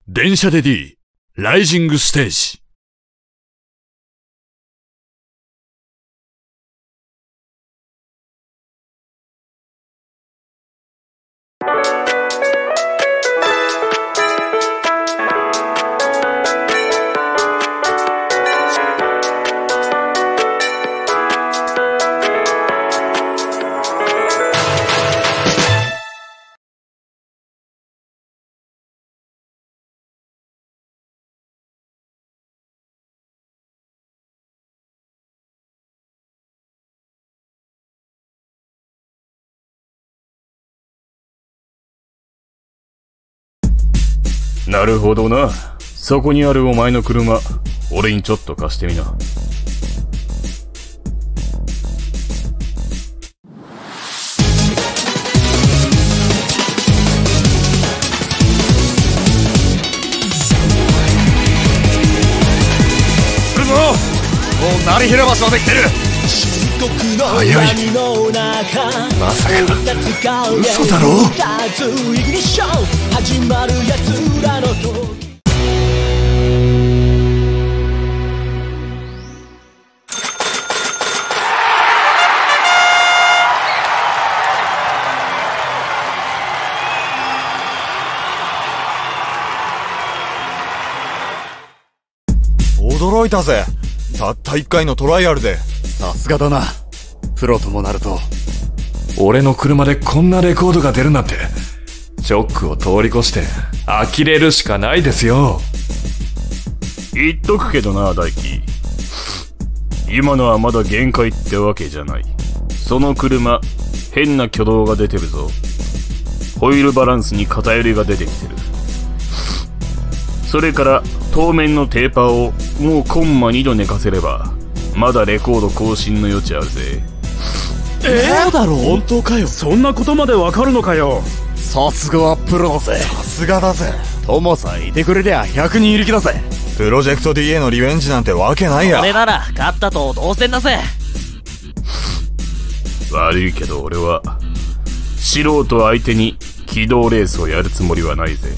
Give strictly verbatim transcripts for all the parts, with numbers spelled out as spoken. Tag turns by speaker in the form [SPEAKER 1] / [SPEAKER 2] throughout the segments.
[SPEAKER 1] 電車で D、ライジングステージ。
[SPEAKER 2] なるほどな。そこにあるお前の車、俺にちょっと貸してみな。
[SPEAKER 3] 来るぞ。もう成平橋まで来てる。
[SPEAKER 1] 早い。まさか嘘だろ。
[SPEAKER 4] 驚いたぜ。たったいっかいのトライアルで。
[SPEAKER 3] さすがだな。プロともなると。
[SPEAKER 1] 俺の車でこんなレコードが出るなんて、ショックを通り越して呆れるしかないですよ。
[SPEAKER 2] 言っとくけどな、大輝。今のはまだ限界ってわけじゃない。その車、変な挙動が出てるぞ。ホイールバランスに偏りが出てきてる。それから当面のテーパーをもうコンマにど寝かせればまだレコード更新の余地あるぜ。
[SPEAKER 3] えー、そうだろう。
[SPEAKER 5] 本当かよ。そんなことまでわかるのかよ。
[SPEAKER 3] さすがはプロだぜ。
[SPEAKER 4] さすがだぜ。
[SPEAKER 3] トモさんいてくれりゃひゃくにんいる気だぜ。
[SPEAKER 4] プロジェクト ディーエー のリベンジなんてわけないや。
[SPEAKER 6] 俺なら勝ったと同然だぜ。
[SPEAKER 2] 悪いけど俺は素人相手に軌道レースをやるつもりはないぜ。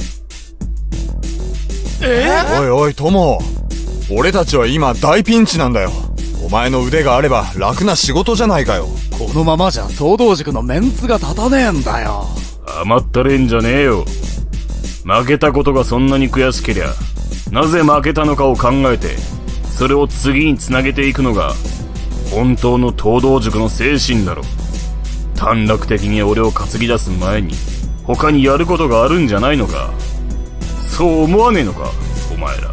[SPEAKER 4] えー、おいおいトモ、俺たちは今大ピンチなんだよ。お前の腕があれば楽な仕事じゃないかよ。
[SPEAKER 3] このままじゃ東道塾のメンツが立たねえんだよ。
[SPEAKER 2] 甘ったれんじゃねえよ。負けたことがそんなに悔しけりゃなぜ負けたのかを考えてそれを次につなげていくのが本当の東道塾の精神だろ。短絡的に俺を担ぎ出す前に他にやることがあるんじゃないのか。そう思わねえのかお前ら。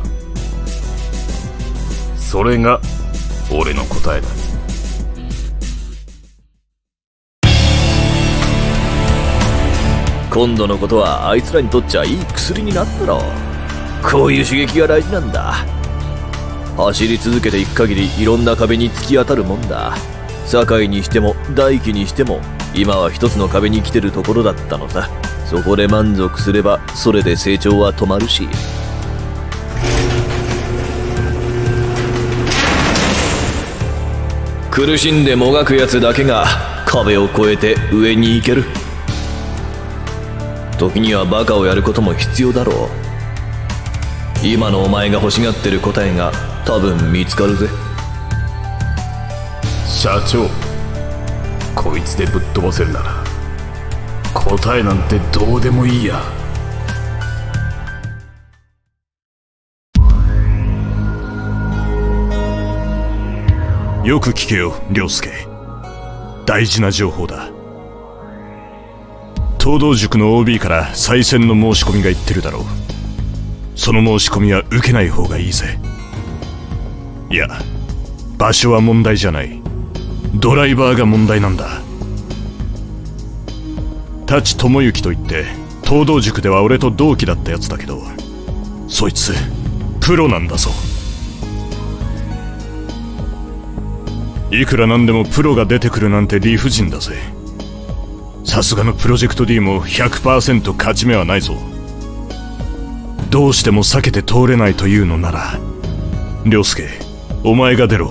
[SPEAKER 2] それが俺の答えだ。
[SPEAKER 7] 今度のことはあいつらにとっちゃいい薬になったろ。こういう刺激が大事なんだ。走り続けていく限りいろんな壁に突き当たるもんだ。堺にしても大輝にしても今は一つの壁に来てるところだったのさ。そこで満足すればそれで成長は止まるし。苦しんでもがくやつだけが壁を越えて上に行ける。時にはバカをやることも必要だろう。今のお前が欲しがってる答えが多分見つかるぜ。
[SPEAKER 2] 社長、こいつでぶっ飛ばせるなら答えなんてどうでもいいや。
[SPEAKER 1] よく聞けよ、涼介。大事な情報だ。東道塾の オービー から再選の申し込みが言ってるだろう。その申し込みは受けない方がいいぜ。いや、場所は問題じゃない。ドライバーが問題なんだ。舘智之といって東道塾では俺と同期だったやつだけど、そいつプロなんだぞ。いくらなんでもプロが出てくるなんて理不尽だぜ。さすがのプロジェクト D も ひゃくパーセント 勝ち目はないぞ。どうしても避けて通れないというのなら涼介、お前が出ろ。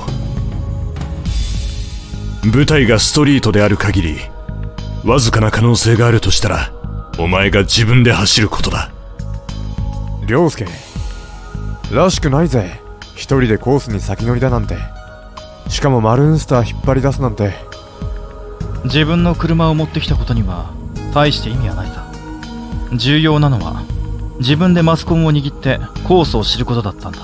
[SPEAKER 1] 舞台がストリートである限りわずかな可能性があるとしたらお前が自分で走ることだ。
[SPEAKER 8] 涼介らしくないぜ。一人でコースに先乗りだなんて。しかもマルーンスター引っ張り出すなんて。
[SPEAKER 9] 自分の車を持ってきたことには大して意味はないさ。重要なのは自分でマスコンを握ってコースを知ることだったんだ。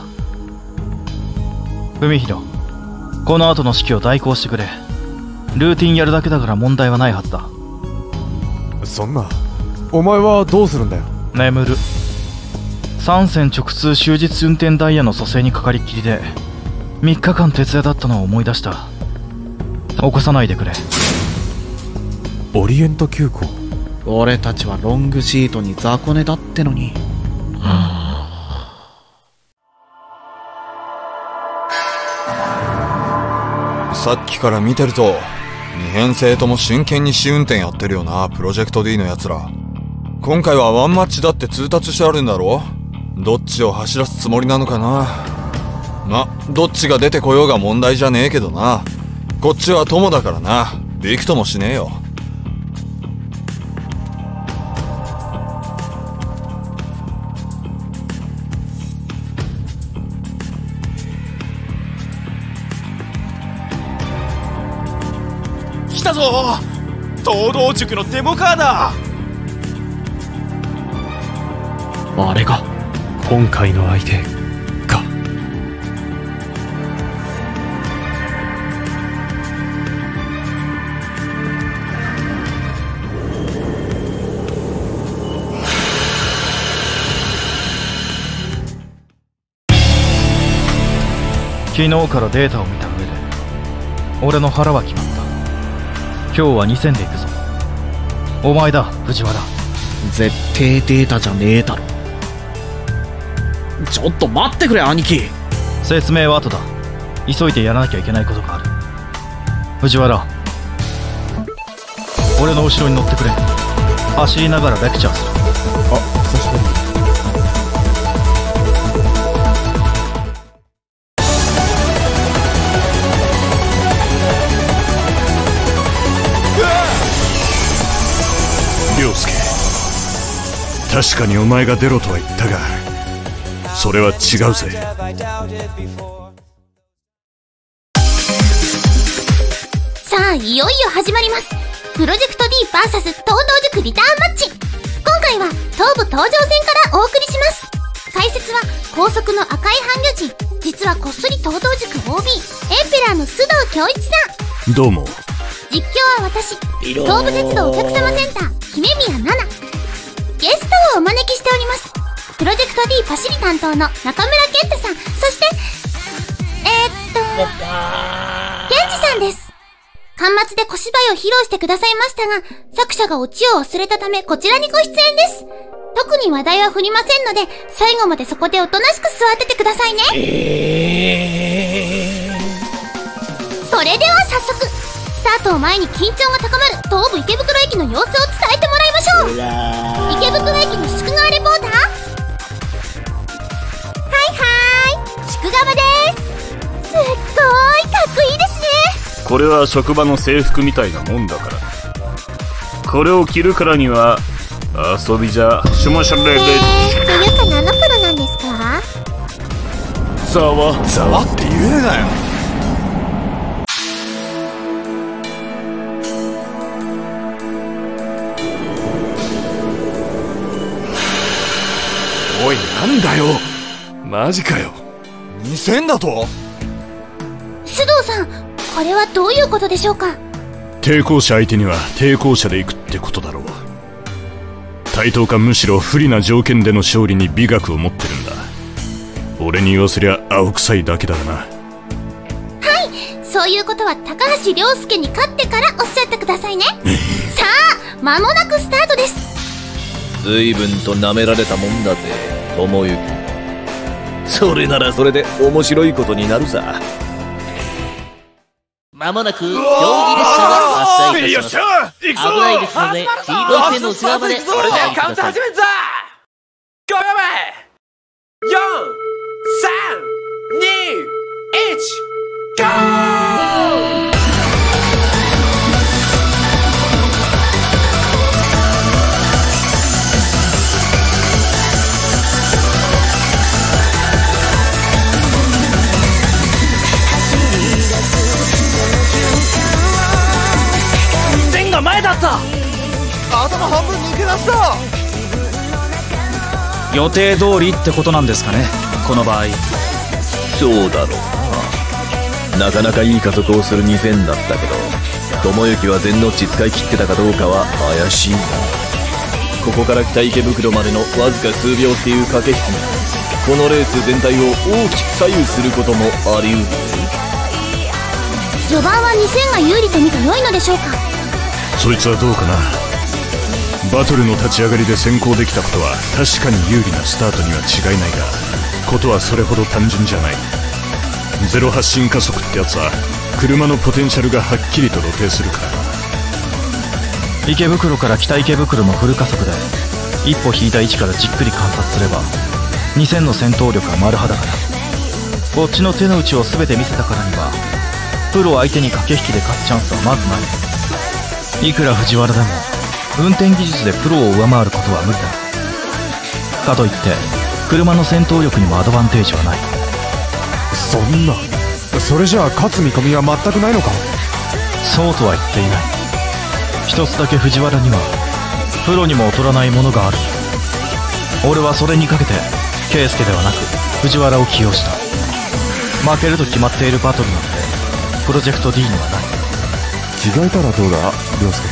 [SPEAKER 9] 海広、この後の指揮を代行してくれ。ルーティンやるだけだから問題はないはずだ。
[SPEAKER 8] そんな、お前はどうするんだよ。
[SPEAKER 9] 眠る。三線直通終日運転ダイヤの蘇生にかかりっきりでみっかかん徹夜だったのを思い出した。起こさないでくれ。
[SPEAKER 8] オリエント急行。
[SPEAKER 3] 俺たちはロングシートに雑魚寝だってのに。
[SPEAKER 4] さっきから見てるとに編成とも真剣に試運転やってるよな、プロジェクト D のやつら。今回はワンマッチだって通達してあるんだろ。どっちを走らすつもりなのかな。ま、どっちが出てこようが問題じゃねえけどな。こっちは友だからな、びくともしねえよ。
[SPEAKER 5] 来たぞ、東道塾のデモカーだ。
[SPEAKER 10] あれが今回の相手か。
[SPEAKER 9] 昨日からデータを見た上で俺の腹は決まった。今日はに戦で行くぞ。お前だ、藤原。
[SPEAKER 3] 絶対データじゃねえだろ。ちょっと待ってくれ兄貴。
[SPEAKER 9] 説明は後だ。急いでやらなきゃいけないことがある。藤原、俺の後ろに乗ってくれ。走りながらレクチャーする。
[SPEAKER 8] あ、久しぶり。
[SPEAKER 1] 涼介、確かにお前が出ろとは言ったが、それは違うぜ。
[SPEAKER 11] さあ、いよいよ始まります。プロジェクト D ブイエス 東道塾リターンマッチ。今回は東部東上線からお送りします。解説は高速の赤い半魚人、実はこっそり東道塾 オービー エンペラーの須藤恭一さん。
[SPEAKER 1] どうも。
[SPEAKER 11] 実況は私、東武鉄道お客様センター姫宮奈々。ゲストをお招きしております。プロジェクト D パシリ担当の中村健太さん、そしてえー、っと健二さんです。巻末で小芝居を披露してくださいましたが、作者がオチを忘れたためこちらにご出演です。特に話題は振りませんので、最後までそこでおとなしく座っててくださいね。えー、それでは早速、スタートを前に緊張が高まる東武池袋駅の様子を伝えてもらいましょう。池袋駅の宿川レポーター。はいはーい、宿川です。すっごーいかっこいいですね。
[SPEAKER 2] これは職場の制服みたいなもんだから。これを着るからには遊びじゃしましょれで。
[SPEAKER 11] えー、というか何のプロなんですか。
[SPEAKER 2] ざわ
[SPEAKER 4] ざわって言うなよ。
[SPEAKER 1] おい、なんだよ、マジかよ。
[SPEAKER 4] に戦だと。
[SPEAKER 11] 須藤さん、これはどういうことでしょうか。
[SPEAKER 1] 抵抗者相手には抵抗者で行くってことだろう。対等かむしろ不利な条件での勝利に美学を持ってるんだ。俺に言わせりゃ青臭いだけだがな。
[SPEAKER 11] はい、そういうことは高橋涼介に勝ってからおっしゃってくださいね。さあ、間もなくスタートです。
[SPEAKER 7] 随分と舐められたもんだぜ、友行。それならそれで面白いことになるさ。
[SPEAKER 6] まもなく競技列車が発車いたします。危ないですので、黄色い線の内側までお入りください。それではカウント始めるぞ。ごびょうめ、よん、さん、に、いち、ゴー。
[SPEAKER 12] 予定通りってことなんですかね、この場合。
[SPEAKER 7] そうだろうな。なかなかいい加速をするにせんだったけど、智之は全ノッチ使い切ってたかどうかは怪しいんだ。ここから北池袋までのわずか数秒っていう駆け引きがこのレース全体を大きく左右することもあり得る。
[SPEAKER 11] 序盤はにせんが有利と見て良いのでしょうか。
[SPEAKER 1] そいつはどうかな。バトルの立ち上がりで先行できたことは確かに有利なスタートには違いないが、ことはそれほど単純じゃない。ゼロ発進加速ってやつは車のポテンシャルがはっきりと露呈するからな。
[SPEAKER 9] 池袋から北池袋のフル加速で一歩引いた位置からじっくり観察すればにせんの戦闘力は丸裸だ。こっちの手の内を全て見せたからにはプロ相手に駆け引きで勝つチャンスはまずない。いくら藤原でも運転技術でプロを上回ることは無理だ。かといって車の戦闘力にもアドバンテージはない。
[SPEAKER 8] そんな、それじゃあ勝つ見込みは全くないのか。
[SPEAKER 9] そうとは言っていない。一つだけ藤原にはプロにも劣らないものがある。俺はそれにかけて圭介ではなく藤原を起用した。負けると決まっているバトルなんてプロジェクト D にはない。
[SPEAKER 8] 違えたらどうだ涼介。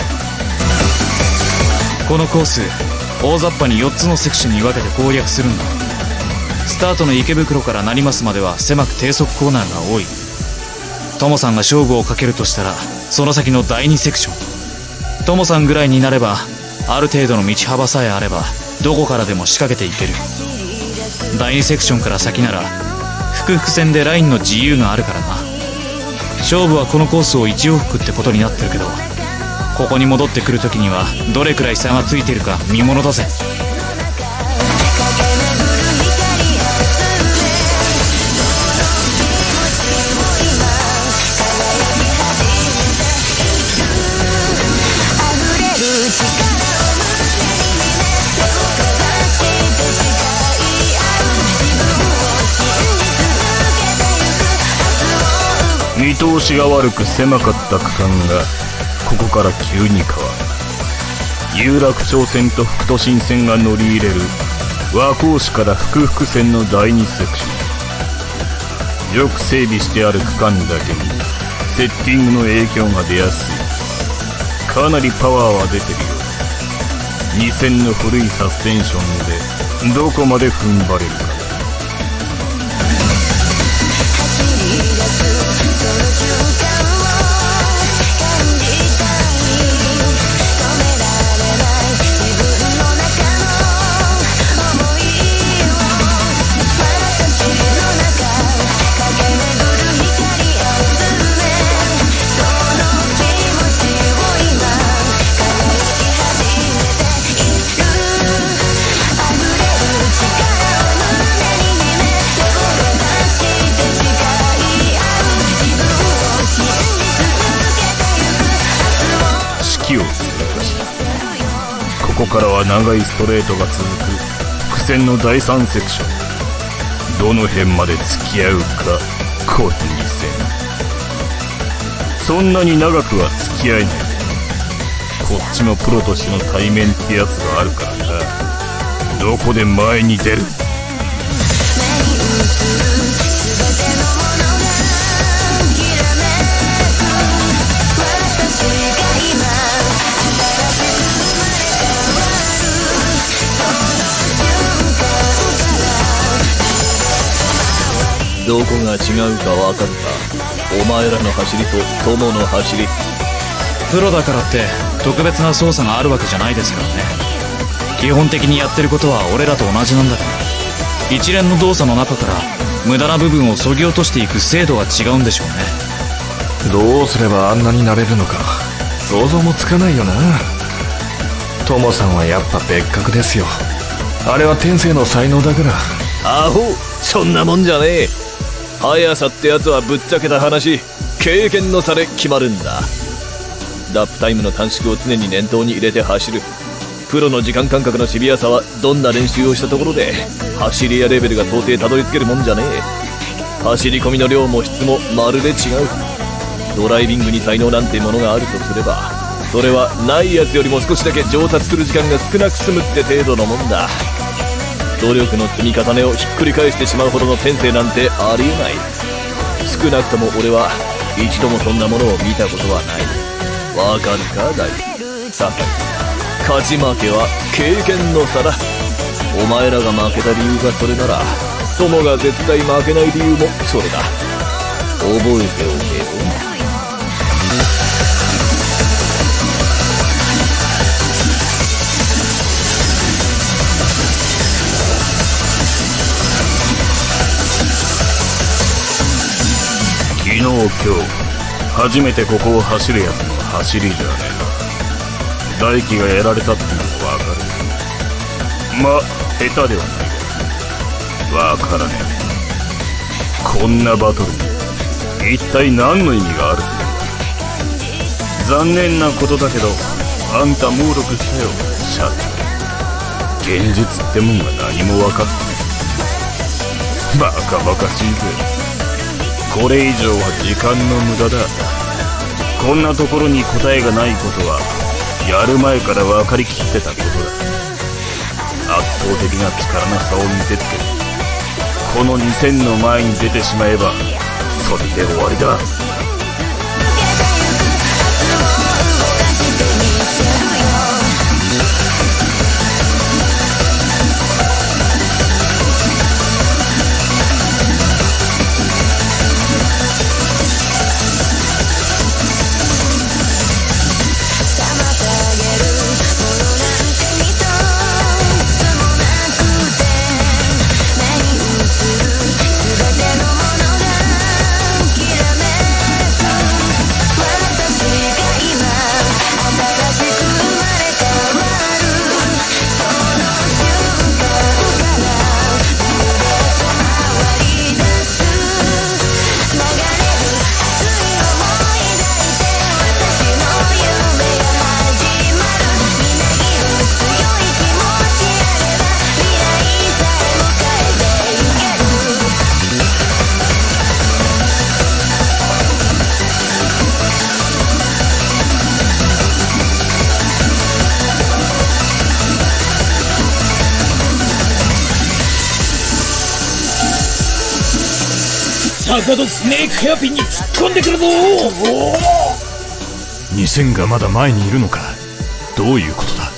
[SPEAKER 12] このコース大雑把によっつのセクションに分けて攻略するんだ。スタートの池袋から成増までは狭く低速コーナーが多い。トモさんが勝負をかけるとしたらその先のだいにセクション。トモさんぐらいになればある程度の道幅さえあればどこからでも仕掛けていける。だいにセクションから先なら複々線でラインの自由があるからな。勝負はこのコースをいち往復ってことになってるけど、ここに戻ってくるときにはどれくらい差がついてるか見ものだぜ。
[SPEAKER 2] 見通しが悪く狭かった区間がここから急に変わる。有楽町線と副都心線が乗り入れる和光市から福々線のだいにセクション。よく整備してある区間だけにセッティングの影響が出やすい。かなりパワーは出てるようだ。にせんの古いサスペンションでどこまで踏ん張れるか。ここからは長いストレートが続く複線のだいさんセクション。どの辺まで付き合うかこにせん。そんなに長くは付き合えない。こっちもプロとしての対面ってやつがあるからな。どこで前に出る。
[SPEAKER 7] どこが違うか分かった。お前らの走りと友の走り。
[SPEAKER 12] プロだからって特別な操作があるわけじゃないですからね。基本的にやってることは俺らと同じなんだから。一連の動作の中から無駄な部分を削ぎ落としていく精度は違うんでしょうね。
[SPEAKER 13] どうすればあんなになれるのか想像もつかないよな。トモさんはやっぱ別格ですよ。あれは天性の才能だから。
[SPEAKER 7] アホ、そんなもんじゃねえ。速さってやつはぶっちゃけた話、経験の差で決まるんだ。ラップタイムの短縮を常に念頭に入れて走る。プロの時間感覚のシビアさはどんな練習をしたところで走り屋レベルが到底たどり着けるもんじゃねえ。走り込みの量も質もまるで違う。ドライビングに才能なんてものがあるとすれば、それはないやつよりも少しだけ上達する時間が少なく済むって程度のもんだ。 努力の積み重ねをひっくり返してしまうほどの天性なんてありえない。少なくとも俺は一度もそんなものを見たことはない。わかるか大輝。さて勝ち負けは経験の差だ。お前らが負けた理由がそれなら友が絶対負けない理由もそれだ。覚えておけよ。
[SPEAKER 2] 昨日今日初めてここを走るやつの走りじゃねえな。大輝がやられたってのもわかる。まあ下手ではないがわからねえ。こんなバトルに一体何の意味があるってんだ。残念なことだけどあんた猛録したよシャツ。現実ってもんが何も分かってない。バカバカしいぜ。これ以上は時間の無駄だ。こんなところに答えがないことはやる前から分かりきってたことだ。圧倒的な力の差を見せつける。このにせんの前に出てしまえばそれで終わりだ。
[SPEAKER 14] 坂戸スネークヘアピンに突っ込んでくるぞ。
[SPEAKER 1] にせんがまだ前にいるのか。どういうことだ。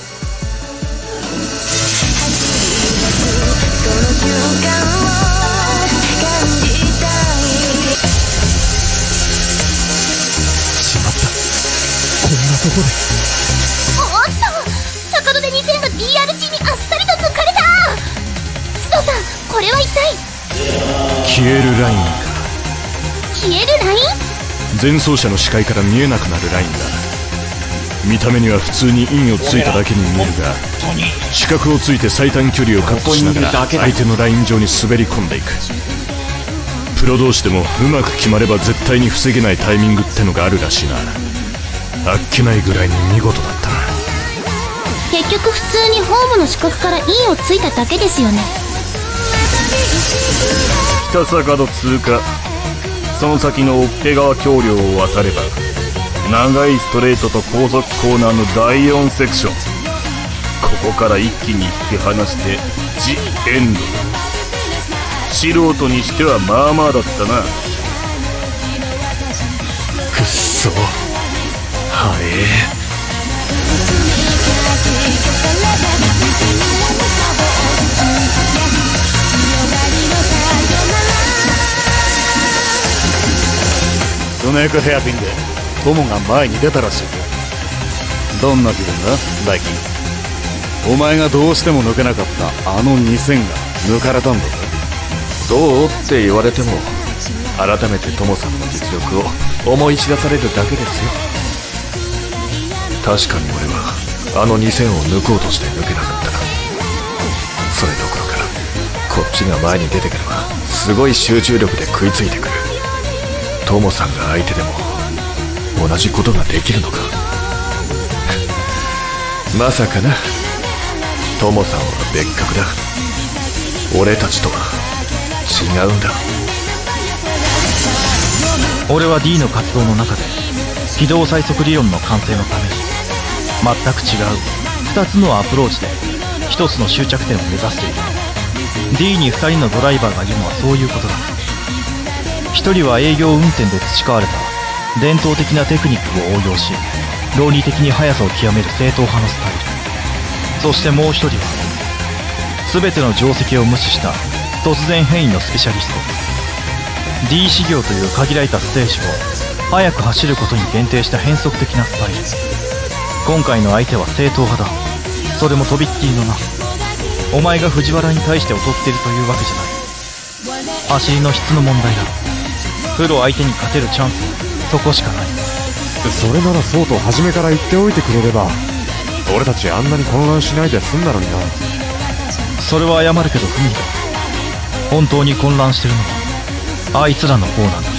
[SPEAKER 14] しまった。こんなとこで。
[SPEAKER 11] おっと、坂戸でにせんが ディーアールシー にあっさりと抜かれた。須藤さん、これは一体。
[SPEAKER 1] 消えるラインか。
[SPEAKER 11] 消えるライン？
[SPEAKER 1] 前走者の視界から見えなくなるラインだ。見た目には普通にインをついただけに見えるが、視覚をついて最短距離を確保しながら相手のライン上に滑り込んでいく。プロ同士でもうまく決まれば絶対に防げないタイミングってのがあるらしいな。あっけないぐらいに見事だったな。
[SPEAKER 11] 結局普通にホームの視覚からインをついただけですよね。
[SPEAKER 2] 北坂戸通過。その先の桶川橋梁を渡れば長いストレートと高速コーナーのだいよんセクション。ここから一気に引き離してジ・エンド。素人にしてはまあまあだったな。
[SPEAKER 14] くっそはえ
[SPEAKER 3] スネークヘアピンでトモが前に出たらしい。どんな気分だ大輝。お前がどうしても抜けなかったあのにせんが抜かれたんだぜ。
[SPEAKER 13] どうって言われても改めてトモさんの実力を思い知らされるだけですよ。確かに俺はあのにせんを抜こうとして抜けなかった。それどころかこっちが前に出てくればすごい集中力で食いついてくる。トモさんが相手でも同じことができるのか。まさかな。トモさんは別格だ。俺たちとは違うんだ。
[SPEAKER 9] 俺は D の活動の中で軌道最速理論の完成のために全く違うふたつのアプローチでひとつの終着点を目指している。 D にふたりのドライバーがいるのはそういうことだ。ひとりは営業運転で培われた伝統的なテクニックを応用し、論理的に速さを極める正統派のスタイル。そしてもう一人は全ての定石を無視した突然変異のスペシャリスト。 D 修行という限られたステージを速く走ることに限定した変則的なスタイル。今回の相手は正統派だ。それもとびっきりのな。お前が藤原に対して劣っているというわけじゃない。走りの質の問題だ。プロ相手に勝てるチャンスはそこしかない。
[SPEAKER 8] それならそうと初めから言っておいてくれれば、俺たちあんなに混乱しないで済んだのにな。
[SPEAKER 9] それは謝るけどフミだ。本当に混乱してるのはあいつらの方なんだぜ。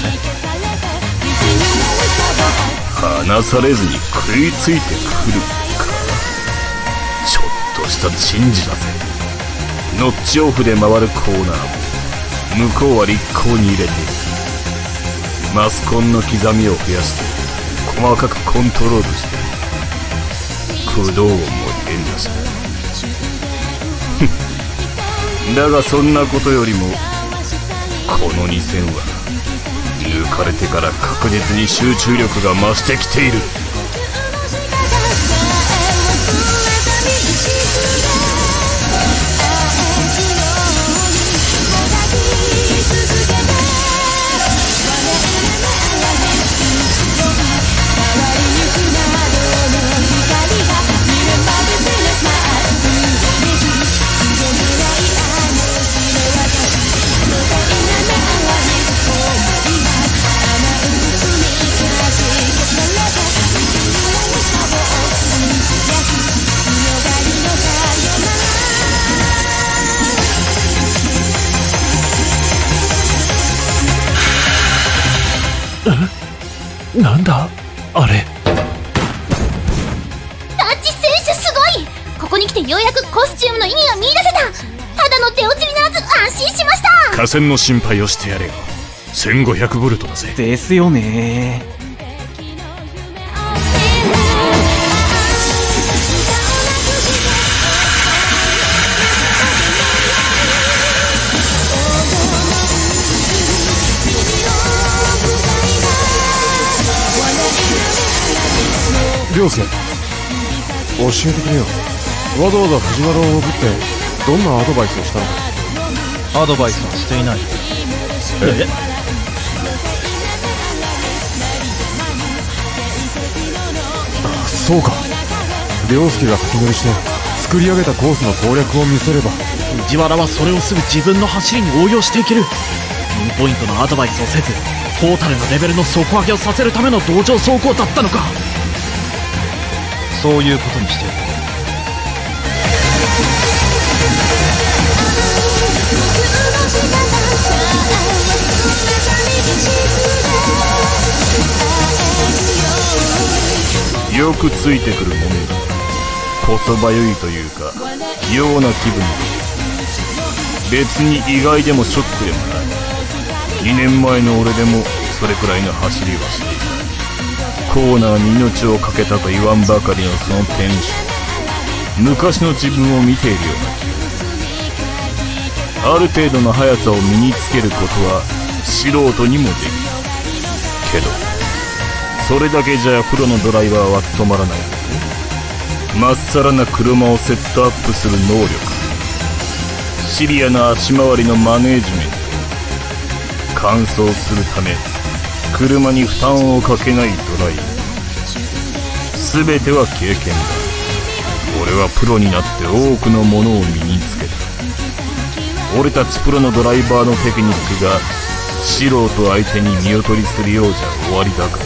[SPEAKER 2] 離されずに食いついてくるか。ちょっとした珍事だぜ。ノッチオフで回るコーナーも向こうは立候に入れている。マスコンの刻みを増やして細かくコントロールしてる。駆動音も変だしなだがそんなことよりもこのに戦は抜かれてから確実に集中力が増してきている。
[SPEAKER 10] なんだあれ。
[SPEAKER 11] タッチ選手すごい。ここに来てようやくコスチュームの意味が見出せた。ただの手落ちにならず安心しました。
[SPEAKER 1] 河川の心配をしてやれよ。 せんごひゃくボルト だぜ。
[SPEAKER 5] ですよね。
[SPEAKER 8] 涼介、教えてくれよ。わざわざ藤原を送ってどんなアドバイスをしたのか。
[SPEAKER 9] アドバイスはしていない。え
[SPEAKER 8] あ、そうか。涼介が先乗りして作り上げたコースの攻略を見せれば、
[SPEAKER 5] 藤原はそれをすぐ自分の走りに応用していける。ピンポイントのアドバイスをせずトータルのレベルの底上げをさせるための同情走行だったのか。
[SPEAKER 9] そういうことにしておこ
[SPEAKER 2] う。よくついてくるものだ。こそばゆいというか妙な気分だ。別に意外でもショックでもない。にねんまえの俺でもそれくらいの走りはしていた。コーナーに命を懸けたと言わんばかりのそのテンション、昔の自分を見ているような気がする。ある程度の速さを身につけることは素人にもできるけど、それだけじゃプロのドライバーは務まらないぞ。まっさらな車をセットアップする能力、シビアな足回りのマネージメント、完走するため車に負担をかけないドライブ、全ては経験だ。俺はプロになって多くのものを身につけた。俺たちプロのドライバーのテクニックが素人相手に見劣りするようじゃ終わりだから。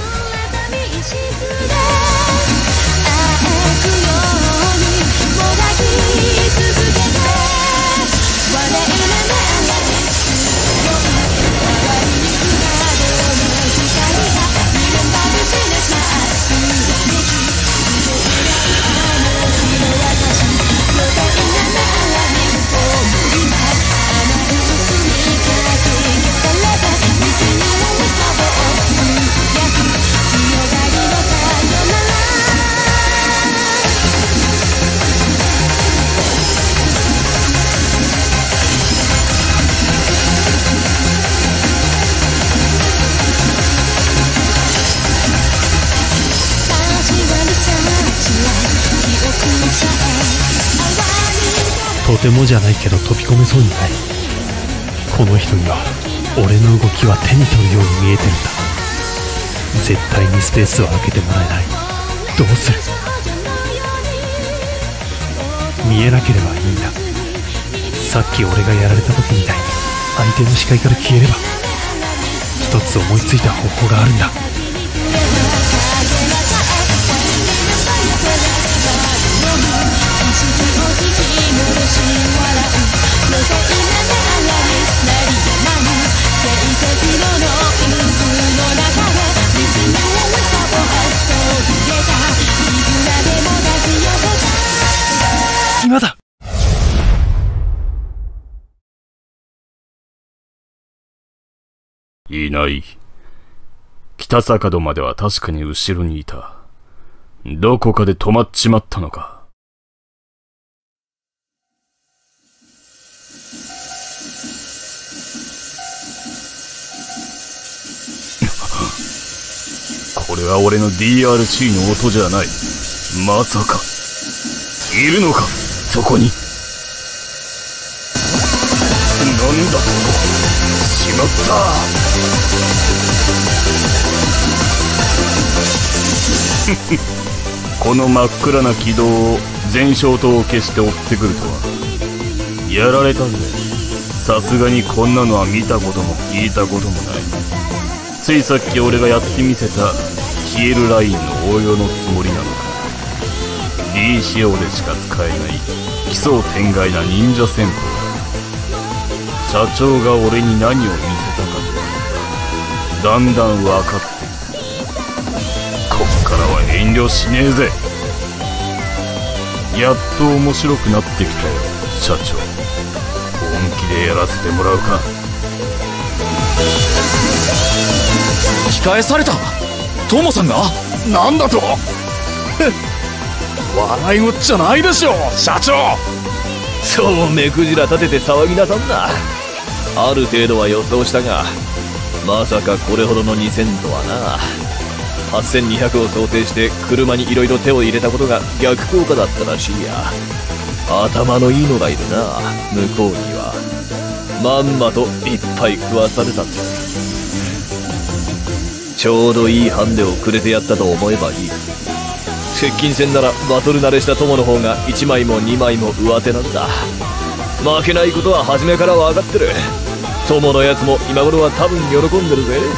[SPEAKER 10] てもじゃないけど飛び込めそうにない。この人には俺の動きは手に取るように見えてるんだ。絶対にスペースを空けてもらえない。どうする？見えなければいいんだ。さっき俺がやられた時みたいに相手の視界から消えれば。一つ思いついた方法があるんだ。今だ。
[SPEAKER 2] いない。北坂戸までは確かに後ろにいた。どこかで止まっちまったのか。これは俺の ディーアールシー の音じゃない。まさかいるのかそこに。なんだしまった。この真っ暗な軌道を全消灯を消して追ってくるとはやられたんだよ。さすがにこんなのは見たことも聞いたこともない。ついさっき俺がやってみせた消えるラインの応用のつもりなのか。 D 仕様でしか使えない奇想天外な忍者戦法だ。社長が俺に何を見せたかってだんだん分かってる。こっからは遠慮しねえぜ。やっと面白くなってきたよ社長。本気でやらせてもらうか。
[SPEAKER 12] 引き返された。トモさんが
[SPEAKER 3] なんだと笑いごっちゃないでしょ社長。
[SPEAKER 7] そう目くじら立てて騒ぎなさんな。ある程度は予想したがまさかこれほどのにせんとはな。はっせんにひゃくを想定して車にいろいろ手を入れたことが逆効果だったらしいや。頭のいいのがいるな向こうには。まんまといっぱい食わされたんだ。ちょうどいいハンデをくれてやったと思えばいい。接近戦ならバトル慣れした友の方がいちまいもにまいも上手なんだ。負けないことは初めから分かってる。友のやつも今頃は多分喜んでるぜ。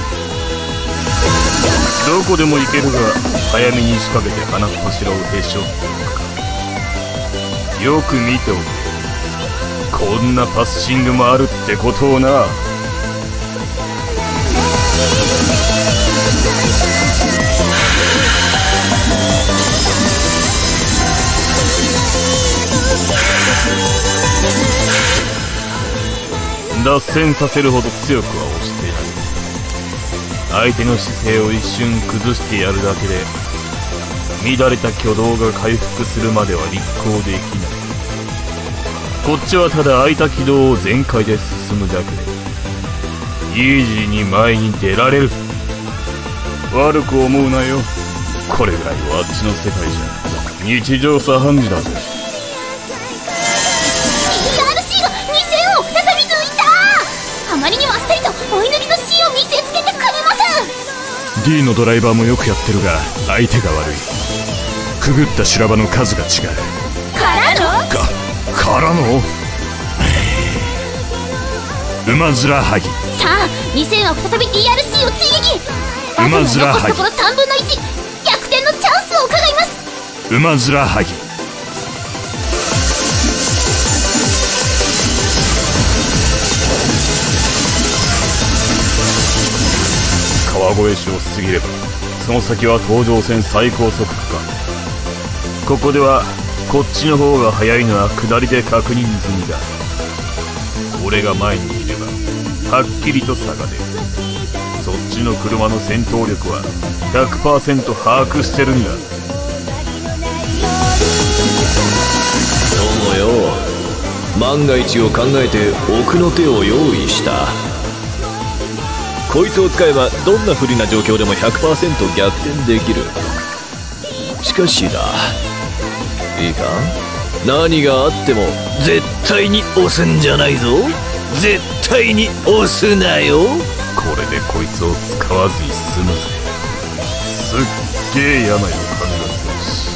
[SPEAKER 2] どこでも行けるが早めに仕掛けて鼻っ柱をへし折った。よく見ておけ。こんなパッシングもあるってことをな。脱線させるほど強くは押してやる。相手の姿勢を一瞬崩してやるだけで乱れた挙動が回復するまでは立行できない。こっちはただ空いた軌道を全開で進むだけでイージーに前に出られる。悪く思うなよ。これぐらいはあっちの世界じゃ日常茶飯事だぜ。
[SPEAKER 11] あまりにもあっさりとお祈りのシーンを見せつけてくれます。
[SPEAKER 1] D のドライバーもよくやってるが相手が悪い。くぐった修羅場の数が違う。
[SPEAKER 11] からの
[SPEAKER 1] かからの馬面はぎ。
[SPEAKER 11] さあにせんは再び ディーアールシー を追撃。
[SPEAKER 1] 馬面はぎ。
[SPEAKER 11] 残すところさんぶんのいち逆転のチャンスを伺います。
[SPEAKER 1] 馬面はぎ。
[SPEAKER 2] 川越市を過ぎればその先は東上線最高速区間。ここではこっちの方が速いのは下りで確認済みだ。俺が前にいればはっきりと差が出る。そっちの車の戦闘力は ひゃくパーセント 把握してるんだ。
[SPEAKER 7] そうよ。万が一を考えて奥の手を用意した。こいつを使えばどんな不利な状況でも ひゃくパーセント 逆転できる。しかしだ、いいか何があっても絶対に押すんじゃないぞ。絶対に押すなよ。
[SPEAKER 2] これでこいつを使わずに済むぜ。すっげえ嫌な予感がするし。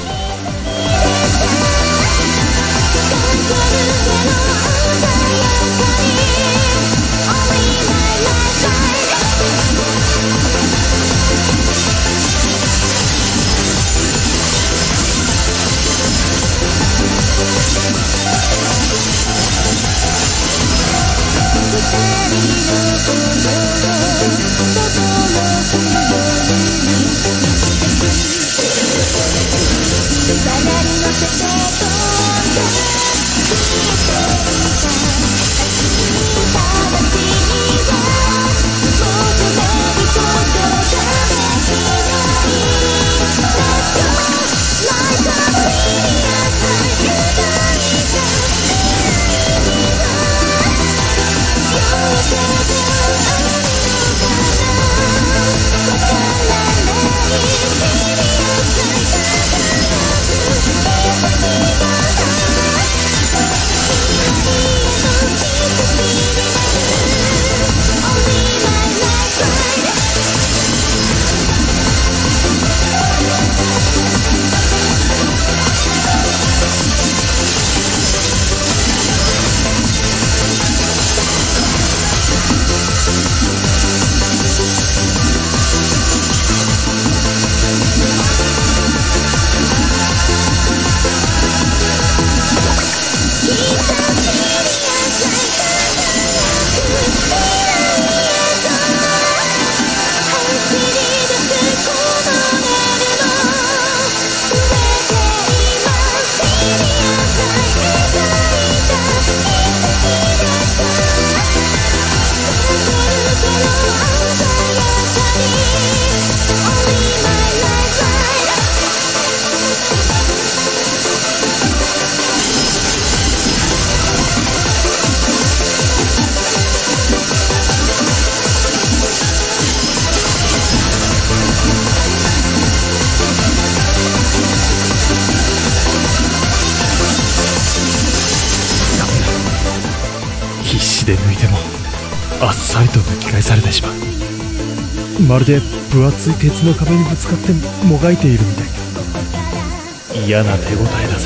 [SPEAKER 10] で抜いてもあっさりと抜き返されてしまう。まるで分厚い鉄の壁にぶつかってもがいているみたい。嫌な手応えだぜ。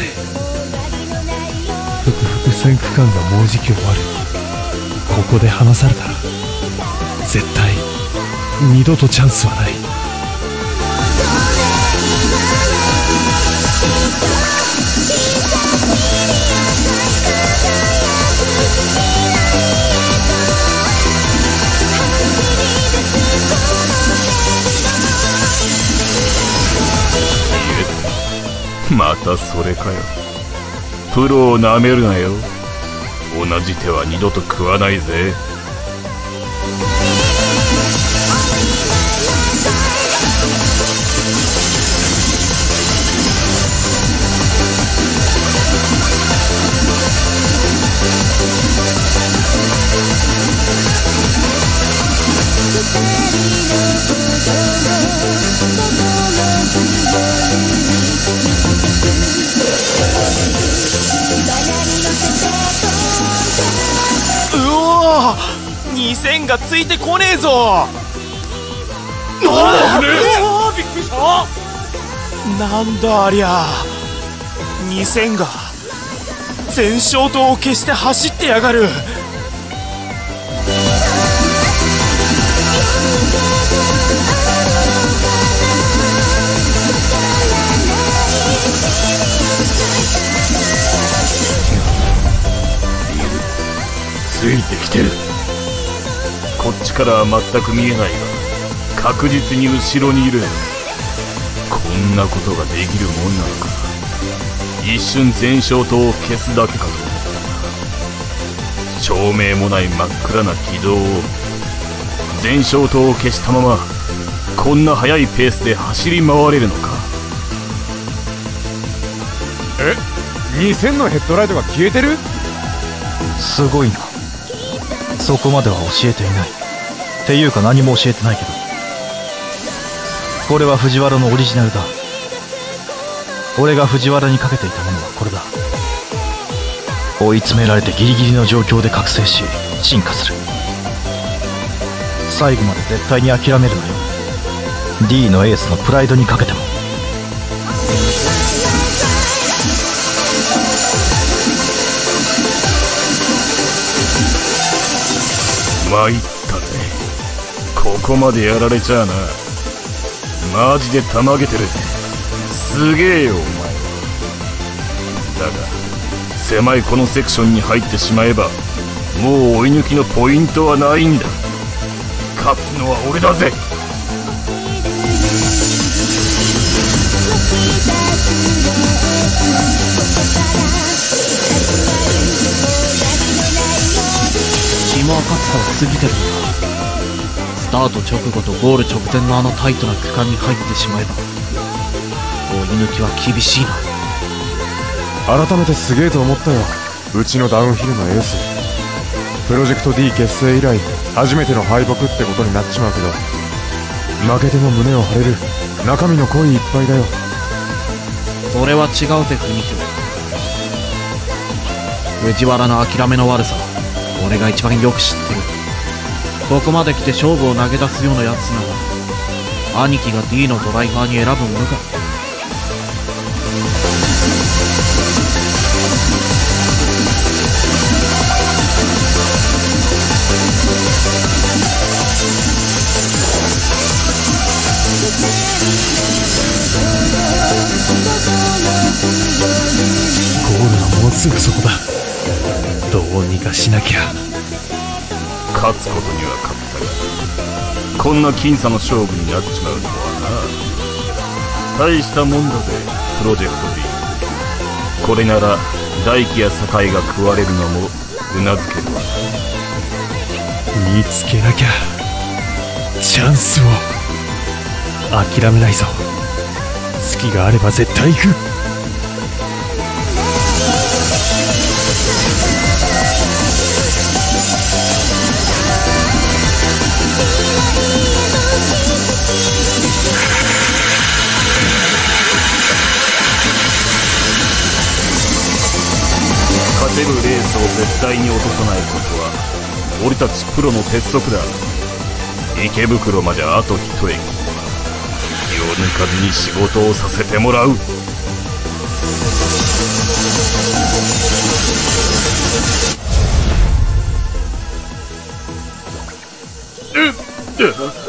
[SPEAKER 10] ふくふく戦区間がもうじき終わる。ここで離されたら絶対二度とチャンスはない。
[SPEAKER 2] またそれかよ。プロをなめるなよ。同じ手は二度と食わないぜ。
[SPEAKER 15] にせんがついてこねえぞ。
[SPEAKER 2] あ
[SPEAKER 15] あ、びっくりした。なんだありゃ。にせんが全消灯を消して走ってやがる。
[SPEAKER 2] ついてきてる。こっちからは全く見えないが確実に後ろにいる。こんなことができるもんなのか。一瞬全消灯を消すだけかと思った。照明もない真っ暗な軌道を全消灯を消したままこんな速いペースで走り回れるのか。
[SPEAKER 8] え、にせんのヘッドライトが消えてる？
[SPEAKER 9] すごいな。そこまでは教えていない。っていうか何も教えてないけど。これは藤原のオリジナルだ。俺が藤原にかけていたものはこれだ。 追い詰められてギリギリの状況で覚醒し進化する。最後まで絶対に諦めるなよ。 D のエースのプライドにかけても。
[SPEAKER 2] 参ったぜ。ここまでやられちゃあな。マジでたまげてる。すげえよお前は。だが狭いこのセクションに入ってしまえばもう追い抜きのポイントはないんだ。勝つのは俺だぜ。
[SPEAKER 5] 気も赤さを過ぎてるんだ。スタート直後とゴール直前のあのタイトな区間に入ってしまえば追い抜きは厳しいな。
[SPEAKER 8] 改めてすげえと思ったよ、うちのダウンヒルのエース。プロジェクト D 結成以来初めての敗北ってことになっちまうけど、負けても胸を張れる中身の濃いいっぱいだよ。
[SPEAKER 5] それは違うぜ文彦。藤原の諦めの悪さ俺が一番よく知ってる。ここまで来て勝負を投げ出すようなやつなら兄貴が D のドライバーに選ぶものか。
[SPEAKER 10] ゴールはもうすぐそこだ。どうにかしなきゃ。
[SPEAKER 2] 勝つことには勝ったがこんな僅差の勝負になっちまうとはな。大したもんだぜプロジェクト D。 これなら大輝や酒井が食われるのもうなずけるわ。
[SPEAKER 10] 見つけなきゃチャンスを。諦めないぞ。好きがあれば絶対行く。
[SPEAKER 2] 勝てるレースを絶対に落とさないことは俺たちプロの鉄則だ。池袋まであと一駅。気を抜かずに仕事をさせてもらう。うっう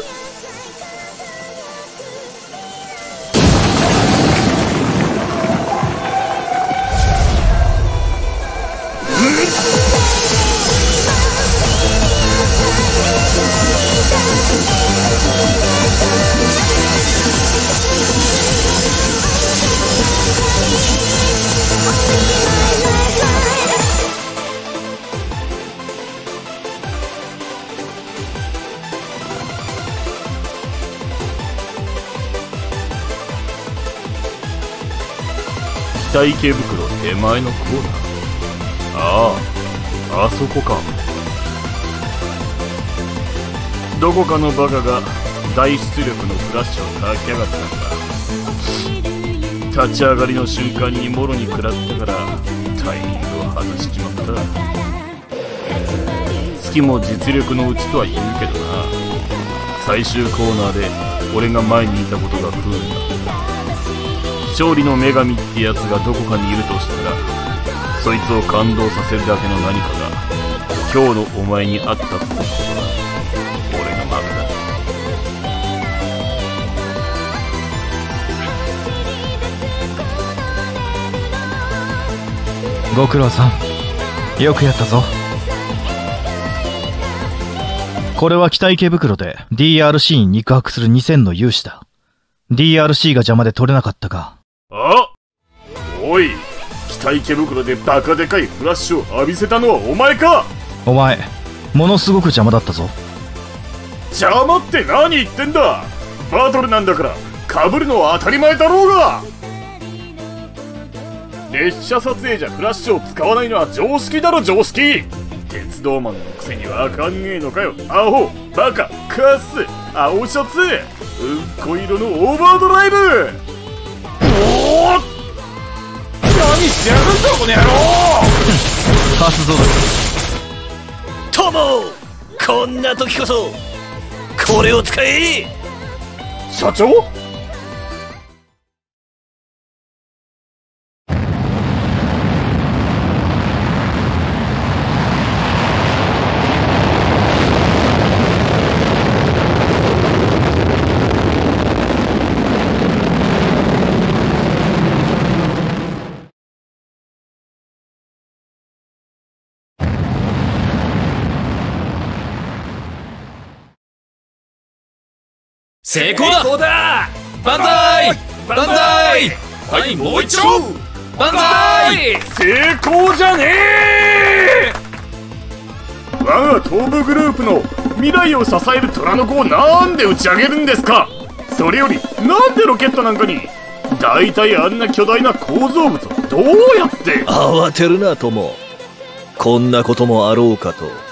[SPEAKER 2] 北池袋手前のコーナー。ああ、あそこか。どこかのバカが大出力のフラッシュを焚きやがったんだ。立ち上がりの瞬間にもろに食らったからタイミングを外しちまった。月も実力のうちとは言うけどな。最終コーナーで俺が前にいたことが不運だ。勝利の女神ってやつがどこかにいるとしたらそいつを感動させるだけの何かが今日のお前にあったってことだ。俺の負けだ。
[SPEAKER 9] ご苦労さん、よくやったぞ。これは北池袋で ディーアールシー に肉薄するにせんの融資だ。 ディーアールシー が邪魔で取れなかったが。
[SPEAKER 2] あ、おい、北池袋でバカでかいフラッシュを浴びせたのはお前か。
[SPEAKER 9] お前ものすごく邪魔だったぞ。
[SPEAKER 2] 邪魔って何言ってんだ。バトルなんだから被るのは当たり前だろうが。列車撮影じゃフラッシュを使わないのは常識だろ常識。鉄道マンのくせにわかんねえのかよ。アホ、バカ、カス、青シャツ、うんこ色のオーバードライブ。おお、何してやるんだこの野郎。
[SPEAKER 9] 発動だ。
[SPEAKER 7] 友、こんな時こそこれを使え。
[SPEAKER 2] 社長？
[SPEAKER 14] 成功だ。
[SPEAKER 7] 成功だ。
[SPEAKER 14] 万歳万歳。はい、もう一度万歳。
[SPEAKER 2] 成功じゃねえ。我が東部グループの未来を支える虎の子をなんで打ち上げるんですか。それよりなんでロケットなんかに。大体あんな巨大な構造物をどうやって。
[SPEAKER 7] 慌てるな友、こんなこともあろうかと。